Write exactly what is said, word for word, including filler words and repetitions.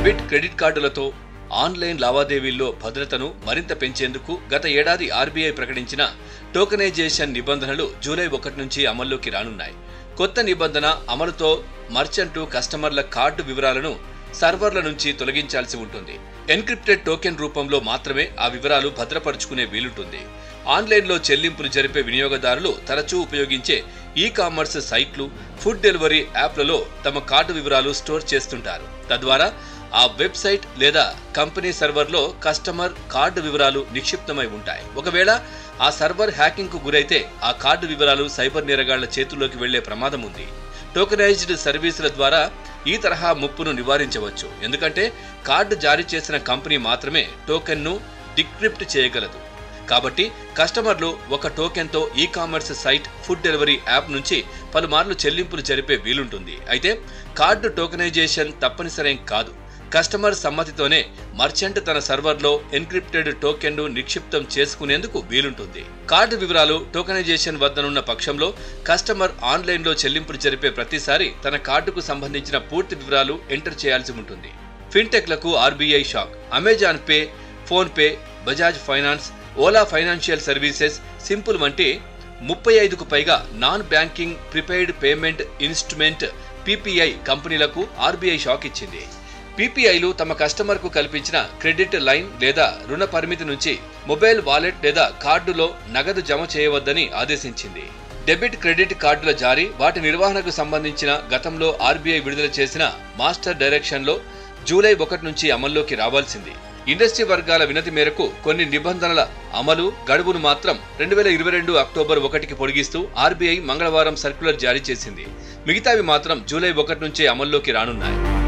Debit credit కార్డులతో online లావాదేవీల్లో భద్రతను మరింత పెంచేందుకు గత ఏడాది ఆర్బీఐ ప్రకటించిన టోకెనైజేషన్ నిబంధనలు జూలై ఒకటి నుంచి అమల్లోకి రానున్నాయి. కొత్త నిబంధన అమలుతో మర్చెంటు కస్టమర్ల కార్డు వివరాలను సర్వర్ల నుంచి తొలగించాల్సి ఉంటుంది. ఎన్క్రిప్టెడ్ టోకెన్ రూపంలో మాత్రమే ఆ వివరాలు భద్రపరుచుకునే వీలుంటుంది. ఆన్లైన్లో చెల్లింపులు జరిపే వినియోగదారులు తరచూ ఉపయోగించే ఈ కామర్స్ సైట్లు, ఫుడ్ డెలివరీ యాప్లలో తమ కార్డు వివరాలు స్టోర్ చేస్తుంటారు. తద్వారా ఆ వెబ్సైట్ లేదా కంపెనీ సర్వర్లో కస్టమర్ కార్డు వివరాలు నిక్షిప్తమై ఉంటాయి. ఒకవేళ ఆ సర్వర్ హ్యాకింగ్ కు గురైతే ఆ కార్డు వివరాలు సైబర్ నేరగాళ్ల చేతుల్లోకి వెళ్లే ప్రమాదం ఉంది. టోకెనైజ్డ్ సర్వీసుల ద్వారా ఈ తరహా ముప్పును నివారించవచ్చు. ఎందుకంటే కార్డు జారీ చేసిన కంపెనీ మాత్రమే టోకెన్ను డిక్రిప్ట్ చేయగలదు. కాబట్టి కస్టమర్లు ఒక టోకెన్తో ecommerce site, food delivery app నుంచి పలుమార్లు చెల్లింపులు జరిపే వీలుంటుంది. అయితే కార్డు టోకెనైజేషన్ తప్పనిసరేం కాదు. కస్టమర్ సమ్మతితోనే మర్చెంట్ తన సర్వర్లో ఎన్క్రిప్టెడ్ టోకెన్ను నిక్షిప్తం చేసుకునేందుకు వీలుంటుంది. కార్డు వివరాలు టోకెనైజేషన్ వద్దనున్న పక్షంలో కస్టమర్ ఆన్లైన్లో చెల్లింపులు జరిపే ప్రతిసారి తన కార్డుకు సంబంధించిన పూర్తి వివరాలు ఎంటర్ చేయాల్సి ఉంటుంది. ఫిన్టెక్లకు RBI shock. Amazon Pay, PhonePe, Bajaj finance, Ola financial services, Simpl వంటి ముప్పై ఐదుకు పైగా non banking prepaid payment instrument PPI కంపెనీలకు ఆర్బీఐ షాక్ ఇచ్చింది. పీపీఐలు తమ కస్టమర్ కు కల్పించిన క్రెడిట్ లైన్ లేదా రుణ పరిమితి నుంచి మొబైల్ వాలెట్ లేదా కార్డులో నగదు జమ చేయవద్దని ఆదేశించింది. డెబిట్ క్రెడిట్ కార్డుల జారీ, వాటి నిర్వహణకు సంబంధించిన గతంలో ఆర్బీఐ విడుదల చేసిన మాస్టర్ డైరెక్షన్లో జూలై ఒకటి నుంచి అమల్లోకి రావాల్సింది. ఇండస్ట్రీ వర్గాల వినతి మేరకు కొన్ని నిబంధనల అమలు గడువును మాత్రం రెండు వేల ఇరవై రెండు అక్టోబర్ ఒకటికి పొడిగిస్తూ ఆర్బీఐ మంగళవారం సర్క్యులర్ జారీ చేసింది. మిగతావి మాత్రం జూలై ఒకటి నుంచే అమల్లోకి రానున్నాయి.